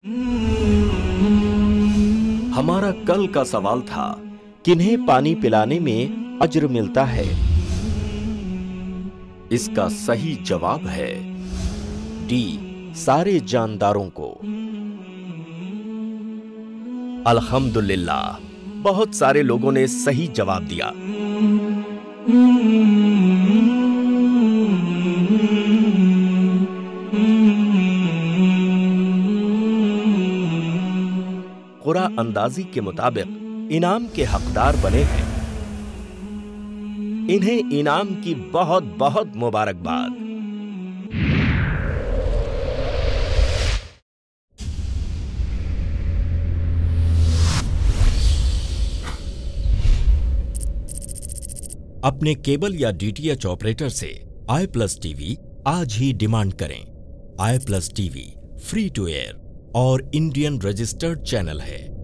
हमारा कल का सवाल था, किन्हें पानी पिलाने में अज्र मिलता है? इसका सही जवाब है डी, सारे जानदारों को। अल्हम्दुलिल्लाह, बहुत सारे लोगों ने सही जवाब दिया। कुरा अंदाजी के मुताबिक इनाम के हकदार बने हैं। इन्हें इनाम की बहुत बहुत मुबारकबाद। अपने केबल या डीटीएच ऑपरेटर से आई+ टीवी आज ही डिमांड करें। I+ TV free to air और इंडियन रजिस्टर्ड चैनल है।